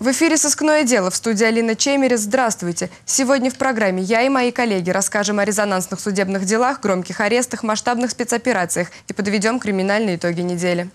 В эфире «Сыскное дело», в студии Алина Чемерис. Здравствуйте. Сегодня в программе я и мои коллеги расскажем о резонансных судебных делах, громких арестах, масштабных спецоперациях и подведем криминальные итоги недели.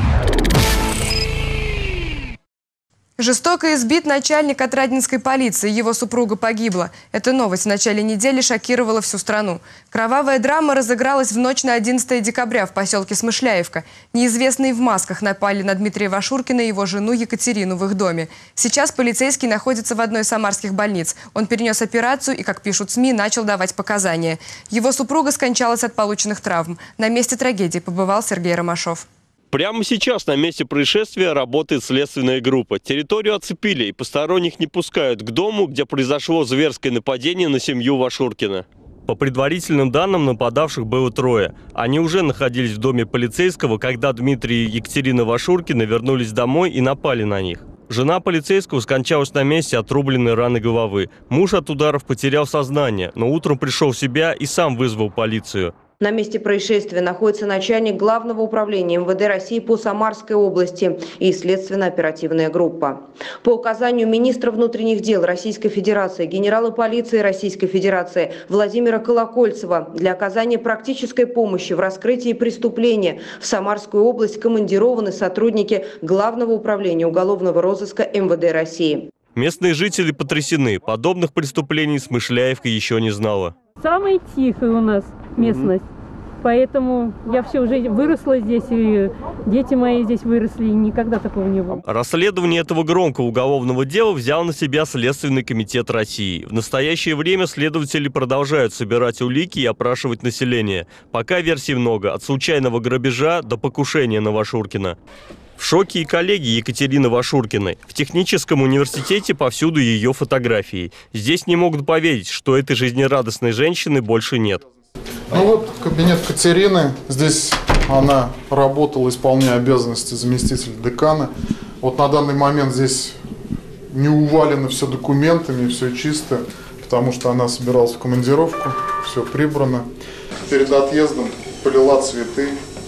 Жестоко избит начальник Отрадненской полиции. Его супруга погибла. Эта новость в начале недели шокировала всю страну. Кровавая драма разыгралась в ночь на 11 декабря в поселке Смышляевка. Неизвестные в масках напали на Дмитрия Вашуркина и его жену Екатерину в их доме. Сейчас полицейский находится в одной из самарских больниц. Он перенес операцию и, как пишут СМИ, начал давать показания. Его супруга скончалась от полученных травм. На месте трагедии побывал Сергей Ромашов. Прямо сейчас на месте происшествия работает следственная группа. Территорию оцепили и посторонних не пускают к дому, где произошло зверское нападение на семью Вашуркина. По предварительным данным, нападавших было трое. Они уже находились в доме полицейского, когда Дмитрий и Екатерина Вашуркины вернулись домой и напали на них. Жена полицейского скончалась на месте отрубленной раны головы. Муж от ударов потерял сознание, но утром пришел в себя и сам вызвал полицию. На месте происшествия находится начальник Главного управления МВД России по Самарской области и следственно-оперативная группа. По указанию министра внутренних дел Российской Федерации, генерала полиции Российской Федерации Владимира Колокольцева для оказания практической помощи в раскрытии преступления в Самарскую область командированы сотрудники Главного управления уголовного розыска МВД России. Местные жители потрясены. Подобных преступлений Смышляевка еще не знала. Самая тихая у нас местность. Поэтому я все уже выросла здесь, и дети мои здесь выросли, и никогда такого не было. Расследование этого громкого уголовного дела взял на себя Следственный комитет России. В настоящее время следователи продолжают собирать улики и опрашивать население. Пока версий много, от случайного грабежа до покушения на Вашуркина. В шоке и коллеги Екатерины Вашуркиной. В техническом университете повсюду ее фотографии. Здесь не могут поверить, что этой жизнерадостной женщины больше нет. Ну вот кабинет Катерины. Здесь она работала, исполняя обязанности заместителя декана. Вот на данный момент здесь не увалено все документами, все чисто, потому что она собиралась в командировку, все прибрано. Перед отъездом полила цветы,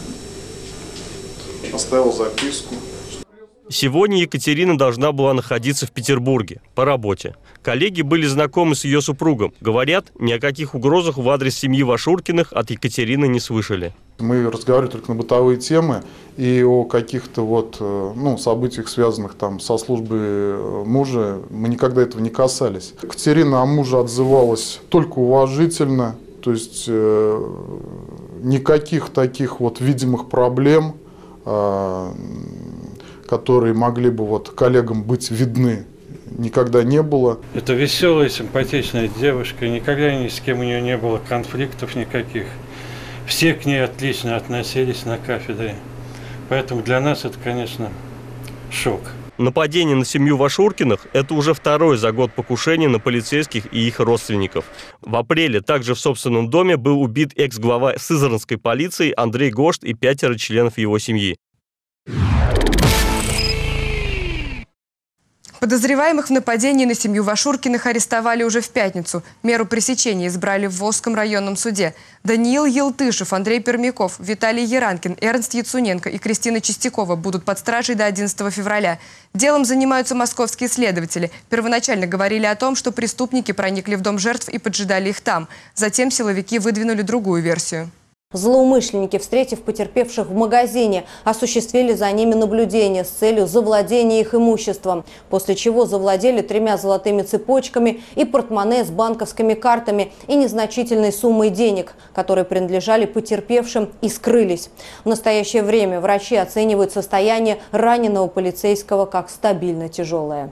оставила записку. Сегодня Екатерина должна была находиться в Петербурге по работе. Коллеги были знакомы с ее супругом. Говорят, ни о каких угрозах в адрес семьи Вашуркиных от Екатерины не слышали. Мы разговаривали только на бытовые темы и о каких-то событиях, связанных там со службой мужа, мы никогда этого не касались. Екатерина о муже отзывалась только уважительно, то есть никаких таких вот видимых проблем, которые могли бы коллегам быть видны, никогда не было. Это веселая, симпатичная девушка, никогда ни с кем у нее не было конфликтов никаких. Все к ней отлично относились на кафедре. Поэтому для нас это, конечно, шок. Нападение на семью Вашуркиных – это уже второе за год покушение на полицейских и их родственников. В апреле также в собственном доме был убит экс-глава Сызранской полиции Андрей Гошт и 5 членов его семьи. Подозреваемых в нападении на семью Вашуркиных арестовали уже в пятницу. Меру пресечения избрали в Волжском районном суде. Даниил Елтышев, Андрей Пермяков, Виталий Яранкин, Эрнст Яцуненко и Кристина Чистякова будут под стражей до 11 февраля. Делом занимаются московские следователи. Первоначально говорили о том, что преступники проникли в дом жертв и поджидали их там. Затем силовики выдвинули другую версию. Злоумышленники, встретив потерпевших в магазине, осуществили за ними наблюдение с целью завладения их имуществом, после чего завладели 3 золотыми цепочками и портмоне с банковскими картами и незначительной суммой денег, которые принадлежали потерпевшим, и скрылись. В настоящее время врачи оценивают состояние раненого полицейского как стабильно тяжелое.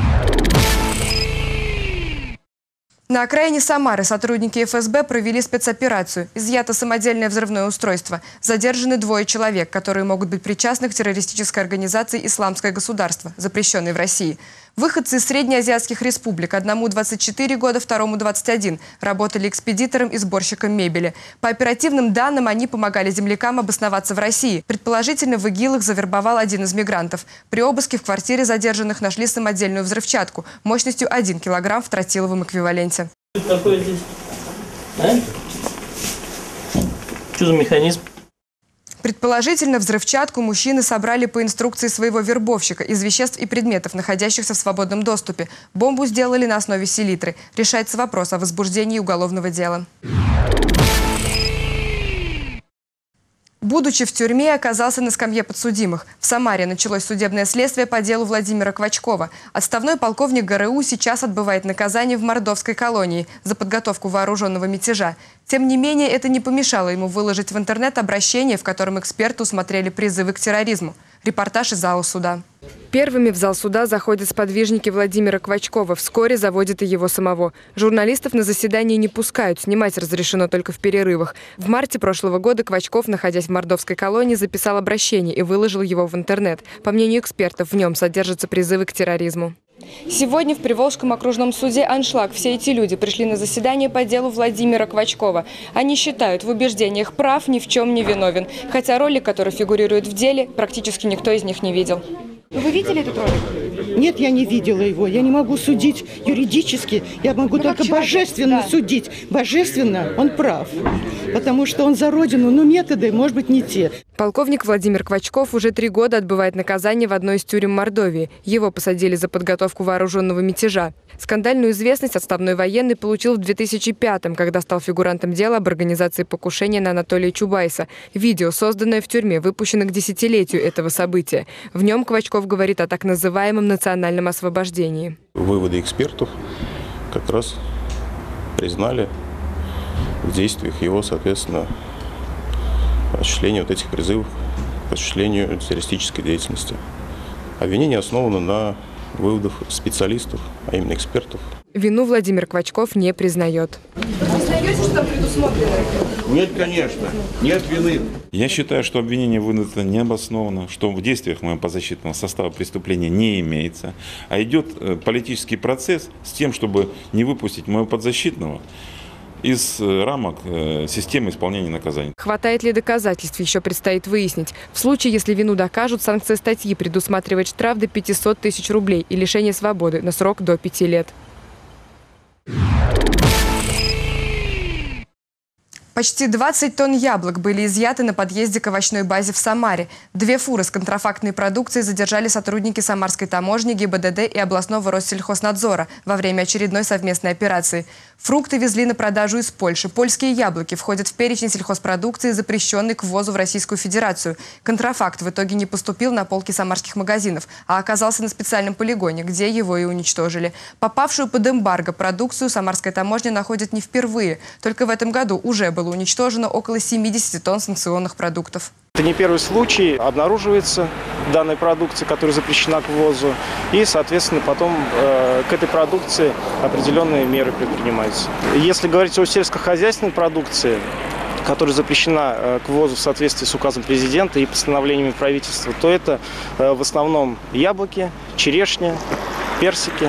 На окраине Самары сотрудники ФСБ провели спецоперацию. Изъято самодельное взрывное устройство. Задержаны 2 человек, которые могут быть причастны к террористической организации «Исламское государство», запрещенной в России. Выходцы из среднеазиатских республик, одному 24 года, второму 21, работали экспедитором и сборщиком мебели. По оперативным данным, они помогали землякам обосноваться в России. Предположительно, в ИГИЛ их завербовал один из мигрантов. При обыске в квартире задержанных нашли самодельную взрывчатку мощностью 1 килограмм в тротиловом эквиваленте. Что такое здесь? А? Что за механизм? Предположительно, взрывчатку мужчины собрали по инструкции своего вербовщика из веществ и предметов, находящихся в свободном доступе. Бомбу сделали на основе селитры. Решается вопрос о возбуждении уголовного дела. Будучи в тюрьме, оказался на скамье подсудимых. В Самаре началось судебное следствие по делу Владимира Квачкова. Отставной полковник ГРУ сейчас отбывает наказание в мордовской колонии за подготовку вооруженного мятежа. Тем не менее, это не помешало ему выложить в интернет обращение, в котором эксперты усмотрели призывы к терроризму. Репортаж из зала суда. Первыми в зал суда заходят сподвижники Владимира Квачкова. Вскоре заводят и его самого. Журналистов на заседании не пускают. Снимать разрешено только в перерывах. В марте прошлого года Квачков, находясь в мордовской колонии, записал обращение и выложил его в интернет. По мнению экспертов, в нем содержатся призывы к терроризму. Сегодня в Приволжском окружном суде аншлаг. Все эти люди пришли на заседание по делу Владимира Квачкова. Они считают в убеждениях прав, ни в чем не виновен. Хотя ролик, который фигурирует в деле, практически никто из них не видел. Вы видели этот ролик? Нет, я не видела его. Я не могу судить юридически. Я могу только божественно судить. Божественно он прав. Потому что он за родину, но методы, может быть, не те. Полковник Владимир Квачков уже 3 года отбывает наказание в одной из тюрем Мордовии. Его посадили за подготовку вооруженного мятежа. Скандальную известность отставной военный получил в 2005-м, когда стал фигурантом дела об организации покушения на Анатолия Чубайса. Видео, созданное в тюрьме, выпущено к 10-летию этого события. В нем Квачков говорит о так называемом национальном освобождении. Выводы экспертов как раз признали в действиях его, соответственно, осуществление вот этих призывов к осуществлению террористической деятельности. Обвинение основано на выводах специалистов, а именно экспертов. Вину Владимир Квачков не признает. Вы признаете, что там предусмотрено? Нет, конечно. Нет вины. Я считаю, что обвинение вынято необоснованно, что в действиях моего подзащитного состава преступления не имеется, а идет политический процесс с тем, чтобы не выпустить моего подзащитного из рамок системы исполнения наказаний. Хватает ли доказательств, еще предстоит выяснить. В случае, если вину докажут, санкция статьи предусматривает штраф до 500 тысяч рублей и лишение свободы на срок до 5 лет. Почти 20 тонн яблок были изъяты на подъезде к овощной базе в Самаре. 2 фуры с контрафактной продукцией задержали сотрудники Самарской таможни, ГИБДД и областного Россельхознадзора во время очередной совместной операции. Фрукты везли на продажу из Польши. Польские яблоки входят в перечень сельхозпродукции, запрещенный к ввозу в Российскую Федерацию. Контрафакт в итоге не поступил на полки самарских магазинов, а оказался на специальном полигоне, где его и уничтожили. Попавшую под эмбарго продукцию Самарская таможня находит не впервые. Только в этом году уже было уничтожено около 70 тонн санкционных продуктов. Это не первый случай. Обнаруживается данная продукция, которая запрещена к ввозу. И, соответственно, потом к этой продукции определенные меры предпринимаются. Если говорить о сельскохозяйственной продукции, которая запрещена к ввозу в соответствии с указом президента и постановлениями правительства, то это в основном яблоки, черешня, персики.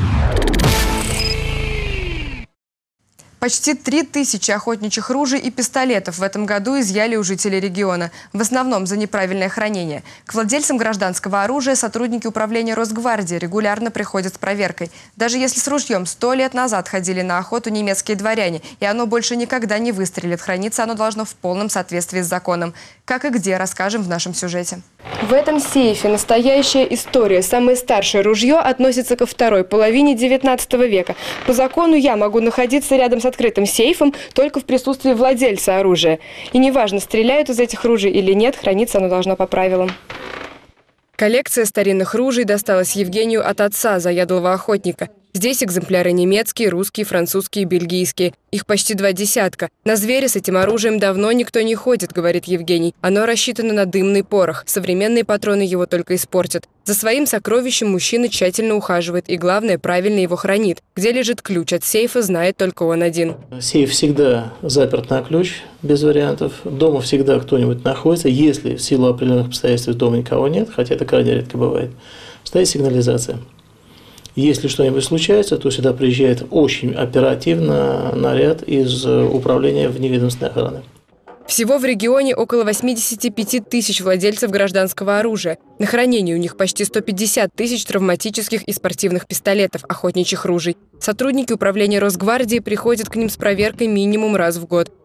Почти 3000 охотничьих ружей и пистолетов в этом году изъяли у жителей региона. В основном за неправильное хранение. К владельцам гражданского оружия сотрудники управления Росгвардии регулярно приходят с проверкой. Даже если с ружьем 100 лет назад ходили на охоту немецкие дворяне, и оно больше никогда не выстрелит, храниться оно должно в полном соответствии с законом. Как и где, расскажем в нашем сюжете. В этом сейфе настоящая история. Самое старшее ружье относится ко второй половине 19 века. По закону я могу находиться рядом с открытым сейфом только в присутствии владельца оружия. И неважно, стреляют из этих ружей или нет, храниться оно должно по правилам. Коллекция старинных ружей досталась Евгению от отца, заядлого охотника. Здесь экземпляры немецкие, русские, французские, бельгийские. Их почти 2 десятка. На зверя с этим оружием давно никто не ходит, говорит Евгений. Оно рассчитано на дымный порох. Современные патроны его только испортят. За своим сокровищем мужчина тщательно ухаживает и, главное, правильно его хранит. Где лежит ключ от сейфа, знает только он один. Сейф всегда заперт на ключ, без вариантов. Дома всегда кто-нибудь находится. Если в силу определенных обстоятельств дома никого нет, хотя это крайне редко бывает, стоит сигнализация. Если что-нибудь случается, то сюда приезжает очень оперативно наряд из управления вневедомственной охраны. Всего в регионе около 85 тысяч владельцев гражданского оружия. На хранении у них почти 150 тысяч травматических и спортивных пистолетов, охотничьих ружей. Сотрудники управления Росгвардии приходят к ним с проверкой минимум раз в год.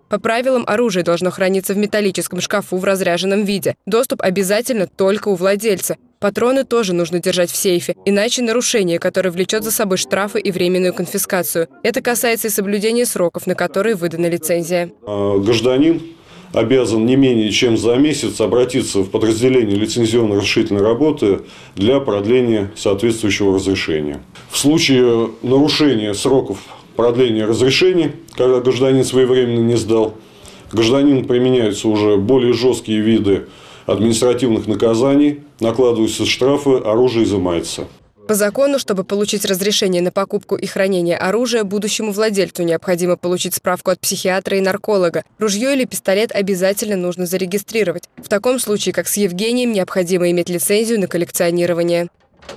По правилам, оружие должно храниться в металлическом шкафу в разряженном виде. Доступ обязательно только у владельца. Патроны тоже нужно держать в сейфе, иначе нарушение, которое влечет за собой штрафы и временную конфискацию. Это касается и соблюдения сроков, на которые выдана лицензия. Гражданин обязан не менее чем за месяц обратиться в подразделение лицензионно-разрешительной работы для продления соответствующего разрешения. В случае нарушения сроков продления разрешений, когда гражданин своевременно не сдал, гражданину применяются уже более жесткие виды административных наказаний, накладываются штрафы, оружие изымается. По закону, чтобы получить разрешение на покупку и хранение оружия, будущему владельцу необходимо получить справку от психиатра и нарколога. Ружье или пистолет обязательно нужно зарегистрировать. В таком случае, как с Евгением, необходимо иметь лицензию на коллекционирование.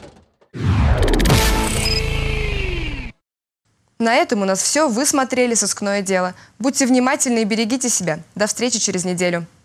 На этом у нас все. Вы смотрели «Сыскное дело». Будьте внимательны и берегите себя. До встречи через неделю.